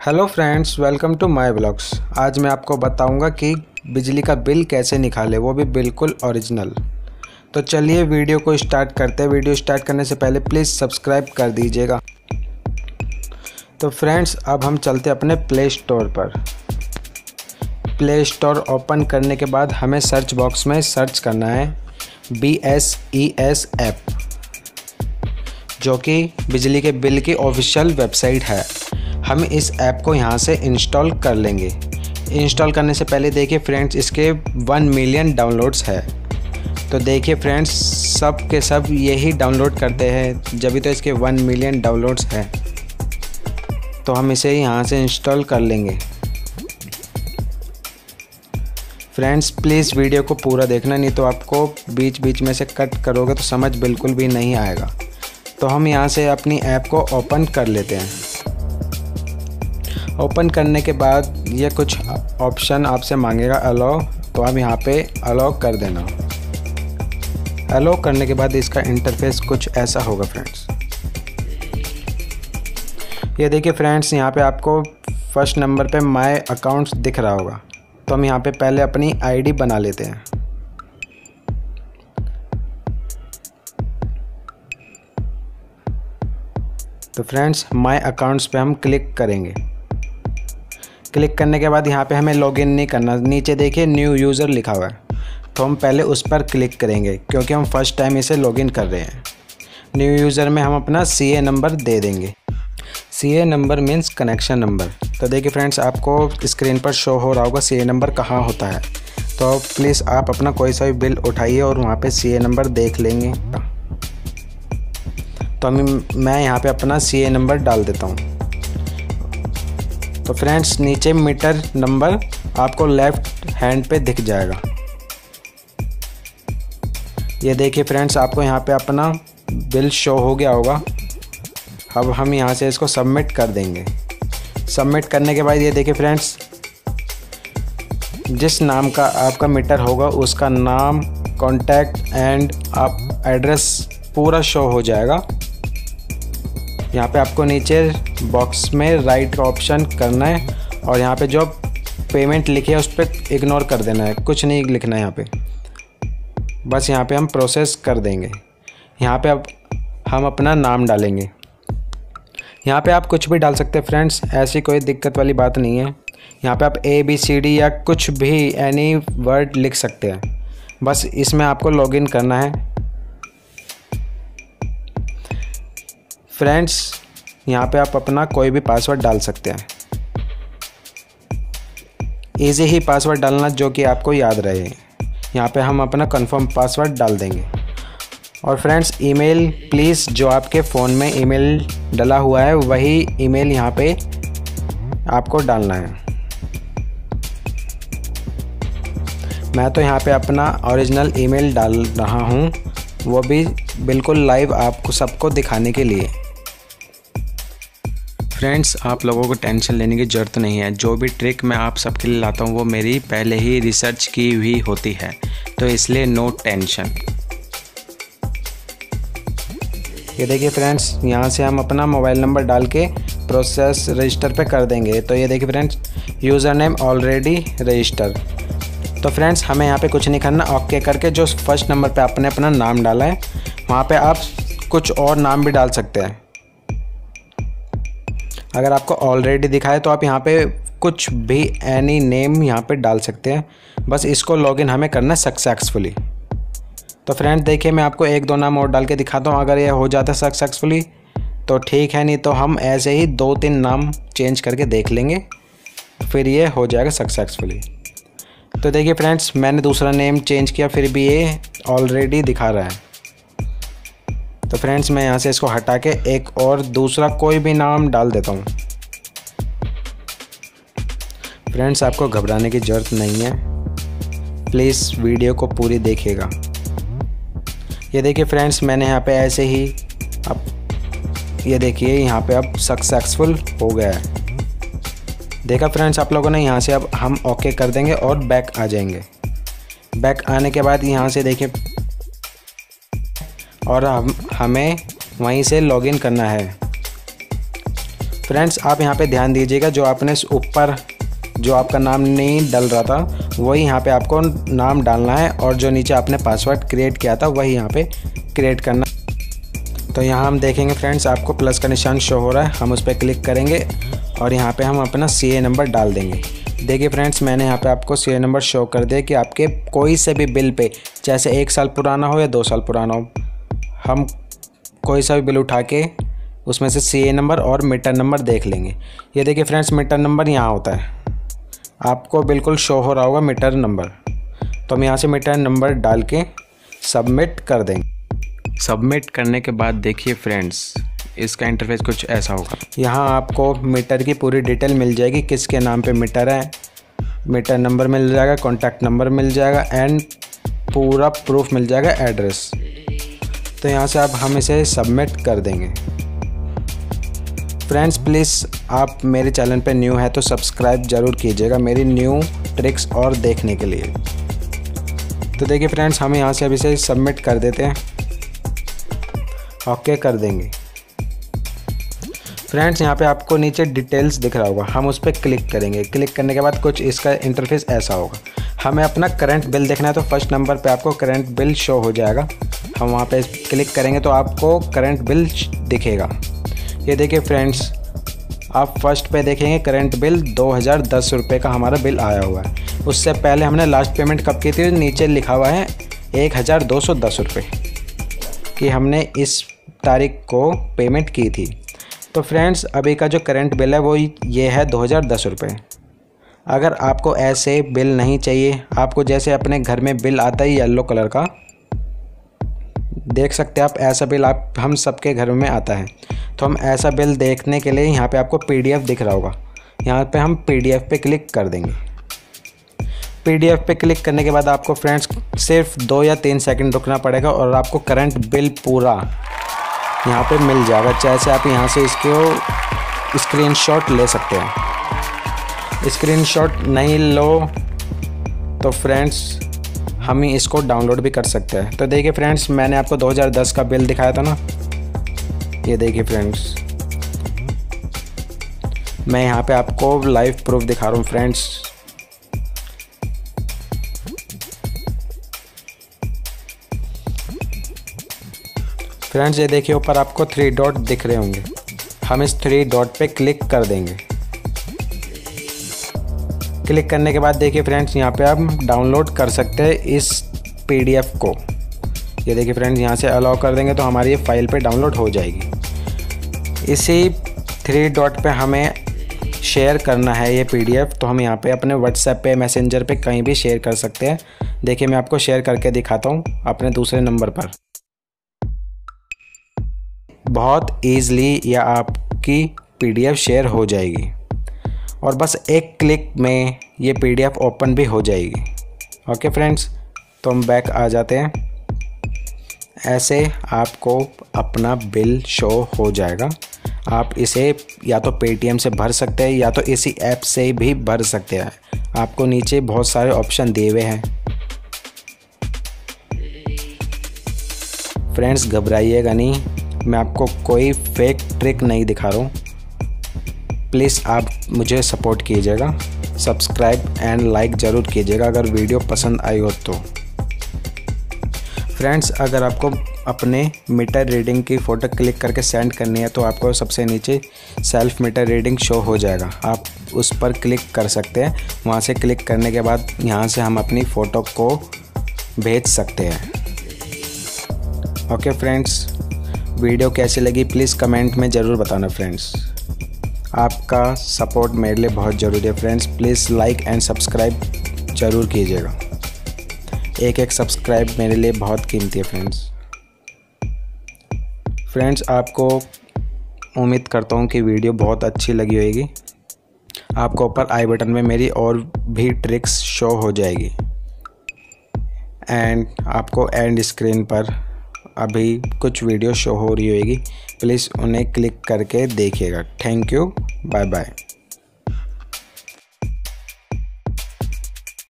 Hello friends, welcome to my blogs. आज मैं आपको बताऊंगा कि बिजली का बिल कैसे निकालें, वो भी बिल्कुल ओरिजिनल। तो चलिए वीडियो को स्टार्ट करते हैं। वीडियो स्टार्ट करने से पहले प्लीज़ सब्सक्राइब कर दीजिएगा। तो फ्रेंड्स, अब हम चलते हैं अपने प्ले स्टोर पर। प्ले स्टोर ओपन करने के बाद हमें सर्च बॉक्स में सर्च करना है BSES ऐप, जो कि बिजली के बिल की ऑफिशियल वेबसाइट है। हम इस ऐप को यहाँ से इंस्टॉल कर लेंगे। इंस्टॉल करने से पहले देखिए फ्रेंड्स, इसके 1 मिलियन डाउनलोड्स है। तो देखिए फ्रेंड्स, सब के सब यही डाउनलोड करते हैं, जब तो इसके 1 मिलियन डाउनलोड्स हैं। तो हम इसे यहाँ से इंस्टॉल कर लेंगे। फ्रेंड्स प्लीज़ वीडियो को पूरा देखना, नहीं तो आपको बीच बीच में से कट करोगे तो समझ बिल्कुल भी नहीं आएगा। तो हम यहाँ से अपनी ऐप को ओपन कर लेते हैं। ओपन करने के बाद ये कुछ ऑप्शन आपसे मांगेगा अलाउ, तो आप यहाँ पे अलाउ कर देना। अलाउ करने के बाद इसका इंटरफेस कुछ ऐसा होगा फ्रेंड्स। ये देखिए फ्रेंड्स, यहाँ पे आपको फर्स्ट नंबर पे माय अकाउंट्स दिख रहा होगा। तो हम यहाँ पे पहले अपनी आईडी बना लेते हैं। तो फ्रेंड्स, माय अकाउंट्स पे हम क्लिक करेंगे। क्लिक करने के बाद यहाँ पे हमें लॉगिन नहीं करना। नीचे देखिए न्यू यूज़र लिखा हुआ है, तो हम पहले उस पर क्लिक करेंगे क्योंकि हम फर्स्ट टाइम इसे लॉगिन कर रहे हैं। न्यू यूज़र में हम अपना CA नंबर दे देंगे। CA number means connection number. तो देखिए फ्रेंड्स, आपको स्क्रीन पर शो हो रहा होगा CA नंबर कहाँ होता है। तो प्लीज़ आप अपना कोई सा भी बिल उठाइए और वहाँ पे CA नंबर देख लेंगे। तो मैं यहाँ पे अपना CA नंबर डाल देता हूँ। तो फ्रेंड्स, नीचे मीटर नंबर आपको लेफ़्ट हैंड पे दिख जाएगा। ये देखिए फ्रेंड्स, आपको यहाँ पे अपना बिल शो हो गया होगा। अब हम यहाँ से इसको सबमिट कर देंगे। सबमिट करने के बाद ये देखिए फ्रेंड्स, जिस नाम का आपका मीटर होगा उसका नाम, कॉन्टैक्ट एंड आप एड्रेस पूरा शो हो जाएगा। यहाँ पे आपको नीचे बॉक्स में राइट का ऑप्शन करना है और यहाँ पे जो पेमेंट लिखी है उस पर इग्नोर कर देना है, कुछ नहीं लिखना है यहाँ पे। बस यहाँ पे हम प्रोसेस कर देंगे। यहाँ पे अब हम अपना नाम डालेंगे। यहाँ पे आप कुछ भी डाल सकते हैं फ्रेंड्स, ऐसी कोई दिक्कत वाली बात नहीं है। यहाँ पे आप ABCD या कुछ भी एनी वर्ड लिख सकते हैं। बस इसमें आपको लॉगिन करना है। फ्रेंड्स, यहाँ पे आप अपना कोई भी पासवर्ड डाल सकते हैं। इजी ही पासवर्ड डालना जो कि आपको याद रहे। यहाँ पे हम अपना कंफर्म पासवर्ड डाल देंगे। और फ्रेंड्स, ईमेल प्लीज़, जो आपके फ़ोन में ईमेल डला हुआ है वही ईमेल यहाँ पे आपको डालना है। मैं तो यहाँ पे अपना ओरिजिनल ईमेल डाल रहा हूँ, वो भी बिल्कुल लाइव आपको सबको दिखाने के लिए। फ्रेंड्स, आप लोगों को टेंशन लेने की ज़रूरत नहीं है। जो भी ट्रिक मैं आप सबके लिए लाता हूँ वो मेरी पहले ही रिसर्च की हुई होती है, तो इसलिए नो टेंशन। ये देखिए फ्रेंड्स, यहाँ से हम अपना मोबाइल नंबर डाल के प्रोसेस रजिस्टर पे कर देंगे। तो ये देखिए friends, user name already register. तो फ्रेंड्स, हमें यहाँ पे कुछ नहीं करना। ओके करके जो फर्स्ट नंबर पे आपने अपना नाम डाला है वहाँ पे आप कुछ और नाम भी डाल सकते हैं। अगर आपको ऑलरेडी दिखाए तो आप यहाँ पे कुछ भी एनी नेम यहाँ पे डाल सकते हैं। बस इसको लॉगिन हमें करना है सक्सेसफुली। तो फ्रेंड्स देखिए, मैं आपको 1-2 नाम और डाल के दिखाता हूँ। अगर ये हो जाता है सक्सेसफुली तो ठीक है, नहीं तो हम ऐसे ही 2-3 नाम चेंज करके देख लेंगे, फिर ये हो जाएगा सक्सेसफुली। तो देखिए फ्रेंड्स, मैंने दूसरा नेम चेंज किया, फिर भी ये ऑलरेडी दिखा रहा है। तो फ्रेंड्स, मैं यहाँ से इसको हटा के एक और दूसरा कोई भी नाम डाल देता हूँ। फ्रेंड्स, आपको घबराने की ज़रूरत नहीं है, प्लीज़ वीडियो को पूरी देखिएगा। ये देखिए फ्रेंड्स, मैंने यहाँ पे ऐसे ही अब ये देखिए यहाँ पे अब सक्सेसफुल हो गया है। देखा फ्रेंड्स आप लोगों ने। यहाँ से अब हम ओके कर देंगे और बैक आ जाएंगे। बैक आने के बाद यहाँ से देखिए, और हमें वहीं से लॉगिन करना है। फ्रेंड्स आप यहाँ पे ध्यान दीजिएगा, जो आपने ऊपर जो आपका नाम नहीं डल रहा था वही यहाँ पे आपको नाम डालना है, और जो नीचे आपने पासवर्ड क्रिएट किया था वही यहाँ पे क्रिएट करना। तो यहाँ हम देखेंगे फ्रेंड्स आपको प्लस का निशान शो हो रहा है, हम उस पर क्लिक करेंगे और यहाँ पे हम अपना CA नंबर डाल देंगे। देखिए फ्रेंड्स मैंने यहाँ पे आपको CA नंबर शो कर दिया कि आपके कोई से भी बिल पे, जैसे 1 साल पुराना हो या 2 साल पुराना हो, हम कोई सा भी बिल उठा के उसमें से CA नंबर और मीटर नंबर देख लेंगे। ये देखिए फ्रेंड्स मीटर नंबर यहाँ होता है, आपको बिल्कुल शो हो रहा होगा मीटर नंबर। तो हम यहाँ से मीटर नंबर डाल के सबमिट कर देंगे। सबमिट करने के बाद देखिए फ्रेंड्स इसका इंटरफेस कुछ ऐसा होगा। यहाँ आपको मीटर की पूरी डिटेल मिल जाएगी, किसके नाम पे मीटर है, मीटर नंबर मिल जाएगा, कॉन्टैक्ट नंबर मिल जाएगा एंड पूरा प्रूफ मिल जाएगा, एड्रेस। तो यहाँ से अब हम इसे सबमिट कर देंगे। फ्रेंड्स प्लीज़ आप मेरे चैनल पे न्यू है तो सब्सक्राइब ज़रूर कीजिएगा मेरी न्यू ट्रिक्स और देखने के लिए। तो देखिए फ्रेंड्स हम यहाँ से अभी से सबमिट कर देते हैं, ओके कर देंगे। फ्रेंड्स यहाँ पे आपको नीचे डिटेल्स दिख रहा होगा, हम उस पर क्लिक करेंगे। क्लिक करने के बाद कुछ इसका इंटरफेस ऐसा होगा। हमें अपना करंट बिल देखना है तो फर्स्ट नंबर पे आपको करंट बिल शो हो जाएगा, हम वहाँ पे क्लिक करेंगे तो आपको करंट बिल दिखेगा। ये देखिए फ्रेंड्स आप फर्स्ट पे देखेंगे करंट बिल 2010 रुपये का हमारा बिल आया हुआ है। उससे पहले हमने लास्ट पेमेंट कब की थी, नीचे लिखा हुआ है 1210 रुपये कि हमने इस तारीख को पेमेंट की थी। तो फ्रेंड्स अभी का जो करंट बिल है वो ये है 2010 रुपये। अगर आपको ऐसे बिल नहीं चाहिए, आपको जैसे अपने घर में बिल आता है येलो कलर का, देख सकते हैं आप, ऐसा बिल आप हम सबके घरों में आता है। तो हम ऐसा बिल देखने के लिए यहाँ पे आपको PDF दिख रहा होगा, यहाँ पे हम PDF पे क्लिक कर देंगे। PDF पे क्लिक करने के बाद आपको फ्रेंड्स सिर्फ 2 या 3 सेकंड रुकना पड़ेगा और आपको करंट बिल पूरा यहाँ पे मिल जाएगा। जैसे आप यहाँ से इसको स्क्रीनशॉट ले सकते हैं। स्क्रीनशॉट नहीं लो तो फ्रेंड्स हम ही इसको डाउनलोड भी कर सकते हैं। तो देखिए फ्रेंड्स मैंने आपको 2010 का बिल दिखाया था ना, ये देखिए फ्रेंड्स मैं यहाँ पे आपको लाइव प्रूफ दिखा रहा हूँ फ्रेंड्स। फ्रेंड्स ये देखिए ऊपर आपको 3 डॉट दिख रहे होंगे, हम इस 3 डॉट पे क्लिक कर देंगे। क्लिक करने के बाद देखिए फ्रेंड्स यहाँ पे आप डाउनलोड कर सकते हैं इस PDF को। ये देखिए फ्रेंड्स यहाँ से अलाउ कर देंगे तो हमारी ये फाइल पे डाउनलोड हो जाएगी। इसी 3 डॉट पे हमें शेयर करना है ये PDF, तो हम यहाँ पे अपने WhatsApp पे, मैसेंजर पे कहीं भी शेयर कर सकते हैं। देखिए मैं आपको शेयर करके दिखाता हूँ अपने दूसरे नंबर पर। बहुत ईज़िली यह आपकी PDF शेयर हो जाएगी और बस एक क्लिक में ये PDF ओपन भी हो जाएगी। ओके फ्रेंड्स तो हम बैक आ जाते हैं। ऐसे आपको अपना बिल शो हो जाएगा। आप इसे या तो Paytm से भर सकते हैं या तो इसी ऐप से भी भर सकते हैं। आपको नीचे बहुत सारे ऑप्शन दिए हुए हैं। फ्रेंड्स घबराइएगा नहीं, मैं आपको कोई फेक ट्रिक नहीं दिखा रहा हूँ। प्लीज़ आप मुझे सपोर्ट कीजिएगा, सब्सक्राइब एंड लाइक ज़रूर कीजिएगा अगर वीडियो पसंद आई हो तो। फ्रेंड्स अगर आपको अपने मीटर रीडिंग की फ़ोटो क्लिक करके सेंड करनी है तो आपको सबसे नीचे सेल्फ मीटर रीडिंग शो हो जाएगा, आप उस पर क्लिक कर सकते हैं। वहाँ से क्लिक करने के बाद यहाँ से हम अपनी फ़ोटो को भेज सकते हैं। ओके फ्रेंड्स वीडियो कैसी लगी प्लीज़ कमेंट में ज़रूर बताना फ्रेंड्स। आपका सपोर्ट मेरे लिए बहुत ज़रूरी है friends. Please like and subscribe ज़रूर कीजिएगा। एक सब्सक्राइब मेरे लिए बहुत कीमती है फ्रेंड्स। आपको उम्मीद करता हूँ कि वीडियो बहुत अच्छी लगी होगी। आपको ऊपर आई बटन में मेरी और भी ट्रिक्स शो हो जाएगी एंड आपको एंड स्क्रीन पर अभी कुछ वीडियो शो हो रही होगी, प्लीज़ उन्हें क्लिक करके देखिएगा। Thank you, bye bye.